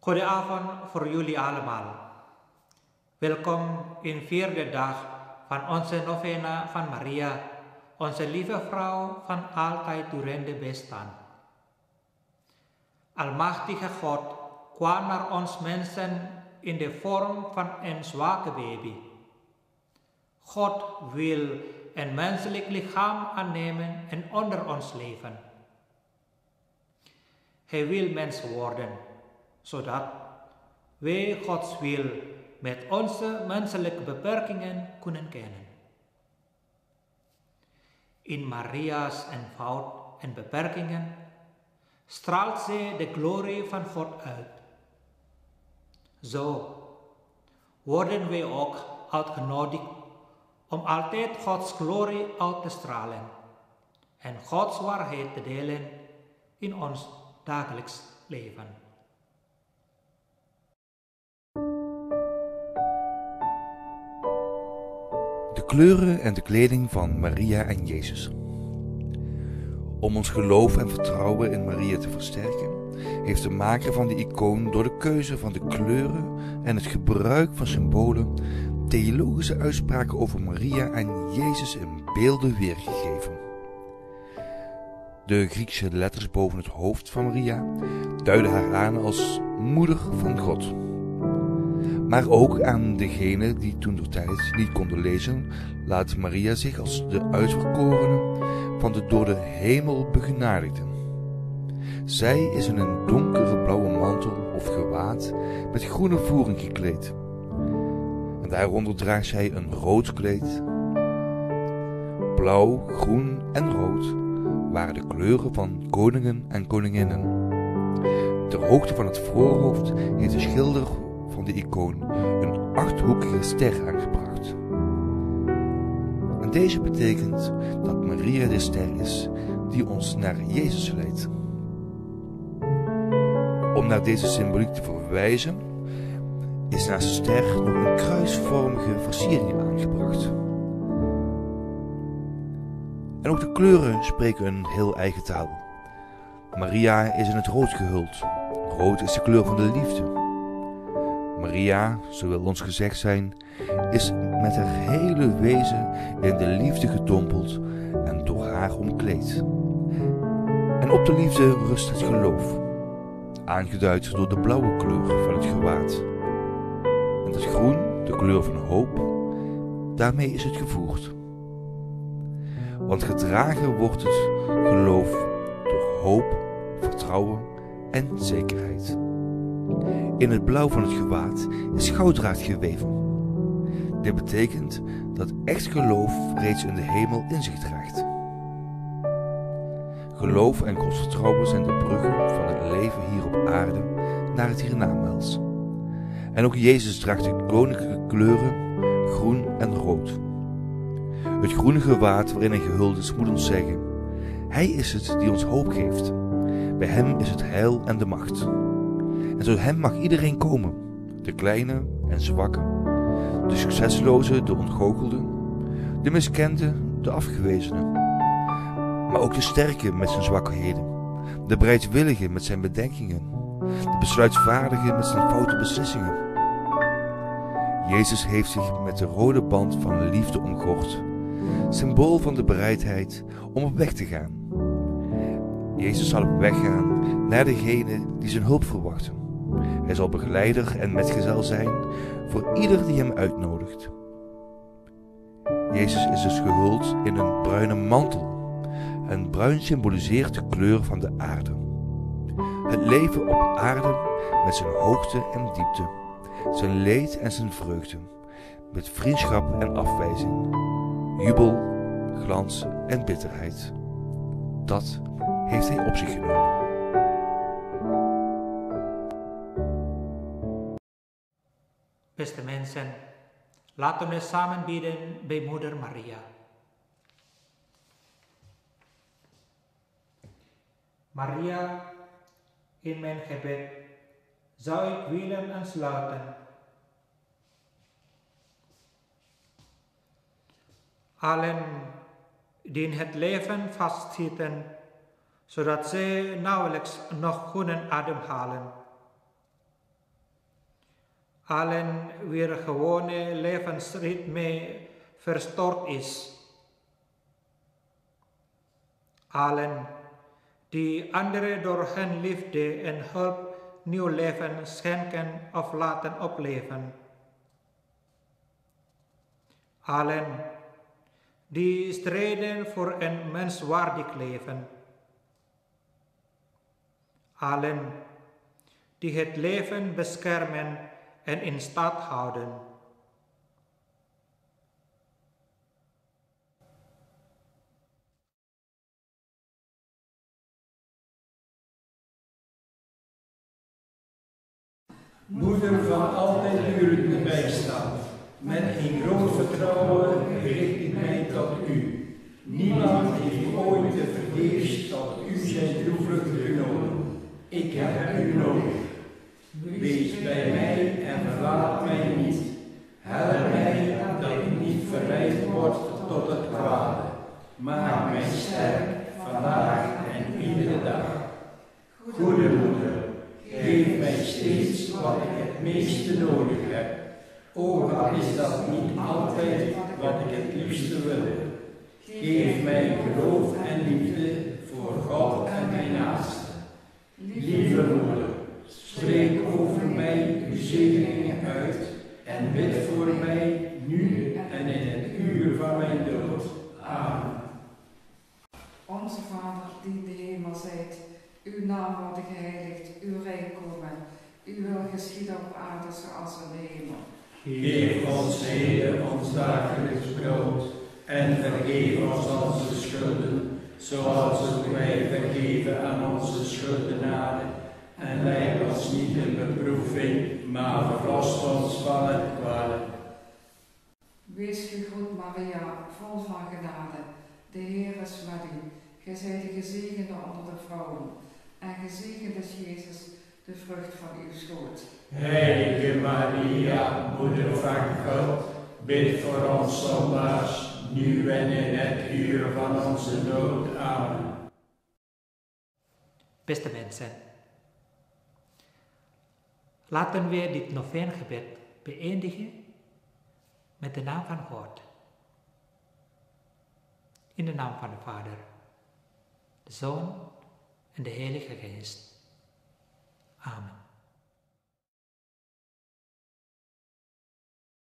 Goedenavond voor jullie allemaal. Welkom in vierde dag van onze novena van Maria, onze lieve vrouw van altijd durende bestaan. Almachtige God kwam naar ons mensen in de vorm van een zwakke baby. God wil een menselijk lichaam aannemen en onder ons leven. Hij wil mens worden, zodat wij Gods wil met onze menselijke beperkingen kunnen kennen. In Maria's eenvoud en beperkingen straalt zij de glorie van God uit. Zo worden wij ook uitgenodigd om altijd Gods glorie uit te stralen en Gods waarheid te delen in ons dagelijks leven. De kleuren en de kleding van Maria en Jezus. Om ons geloof en vertrouwen in Maria te versterken, heeft de maker van de icoon door de keuze van de kleuren en het gebruik van symbolen theologische uitspraken over Maria en Jezus in beelden weergegeven. De Griekse letters boven het hoofd van Maria duiden haar aan als moeder van God. Maar ook aan degenen die toentertijd niet konden lezen, laat Maria zich als de uitverkorene van de door de hemel begenadigden. Zij is in een donkere blauwe mantel of gewaad met groene voering gekleed. En daaronder draagt zij een rood kleed. Blauw, groen en rood waren de kleuren van koningen en koninginnen. Ter hoogte van het voorhoofd heeft de schilder van de icoon een 8-hoekige ster aangebracht. En deze betekent dat Maria de ster is die ons naar Jezus leidt. Om naar deze symboliek te verwijzen, is naast de ster nog een kruisvormige versiering aangebracht. En ook de kleuren spreken een heel eigen taal. Maria is in het rood gehuld. Rood is de kleur van de liefde. Maria, zo wil ons gezegd zijn, is met haar hele wezen in de liefde gedompeld en door haar omkleed. En op de liefde rust het geloof, aangeduid door de blauwe kleur van het gewaad. En het groen, de kleur van hoop, daarmee is het gevoerd. Want gedragen wordt het geloof door hoop, vertrouwen en zekerheid. In het blauw van het gewaad is gouddraad geweven. Dit betekent dat echt geloof reeds in de hemel in zich draagt. Geloof en godsvertrouwen zijn de bruggen van het leven hier op aarde naar het hiernamaals. En ook Jezus draagt de koninklijke kleuren groen en rood. Het groene gewaad waarin hij gehuld is moet ons zeggen: Hij is het die ons hoop geeft. Bij hem is het heil en de macht. En tot hem mag iedereen komen, de kleine en zwakke, de succesloze, de ontgoochelde, de miskende, de afgewezene. Maar ook de sterke met zijn zwakheden, de bereidwillige met zijn bedenkingen, de besluitvaardige met zijn foute beslissingen. Jezus heeft zich met de rode band van liefde omgord, symbool van de bereidheid om op weg te gaan. Jezus zal op weg gaan naar degenen die zijn hulp verwachten. Hij zal begeleider en metgezel zijn voor ieder die hem uitnodigt. Jezus is dus gehuld in een bruine mantel. En bruin symboliseert de kleur van de aarde. Het leven op aarde met zijn hoogte en diepte, zijn leed en zijn vreugde, met vriendschap en afwijzing, jubel, glans en bitterheid. Dat heeft hij op zich genomen. Beste mensen, laten we samen bidden bij Moeder Maria. Maria, in mijn gebed zou ik willen aansluiten. Allen die in het leven vastzitten, zodat zij nauwelijks nog kunnen ademhalen. allen wier gewone levensritme verstoord is, allen die anderen door hun liefde en hulp nieuw leven schenken of laten opleven, allen die strijden voor een menswaardig leven, allen die het leven beschermen en in stand houden. Moeder van altijd durend bijstand, met een groot vertrouwen richt ik mij tot u. Niemand heeft ooit te vergeefs tot u zijn toevlucht genomen. Ik heb u nodig. Wees bij mij en verlaat mij niet. Help mij dat ik niet verleid word tot het kwade. Maak mij sterk vandaag en iedere dag. Goede moeder, geef mij steeds wat ik het meeste nodig heb. Ook al is dat niet altijd wat ik het liefste wil. Geef mij geloof en liefde voor God en mijn naaste. Lieve moeder, spreek over mij uw zegeningen uit en bid voor mij nu en in het uur van mijn dood. Amen. Onze Vader die in de hemel zijt, uw naam wordt geheiligd, uw rijk komen, uw wil geschieden op aarde zoals in de hemel. Geef ons heden ons dagelijks brood en vergeef ons onze schulden, zoals ook wij vergeven aan onze schuldenaren. En leid ons niet in beproeving, maar verlost ons van het kwade. Wees gegroet Maria, vol van genade, de Heer is met u. Gij zijt de gezegende onder de vrouwen, en gezegend is Jezus, de vrucht van uw schoot. Heilige Maria, moeder van God, bid voor ons zondaars, nu en in het uur van onze dood. Amen. Beste mensen, laten we dit noveengebed beëindigen met de naam van God. In de naam van de Vader, de Zoon en de Heilige Geest. Amen.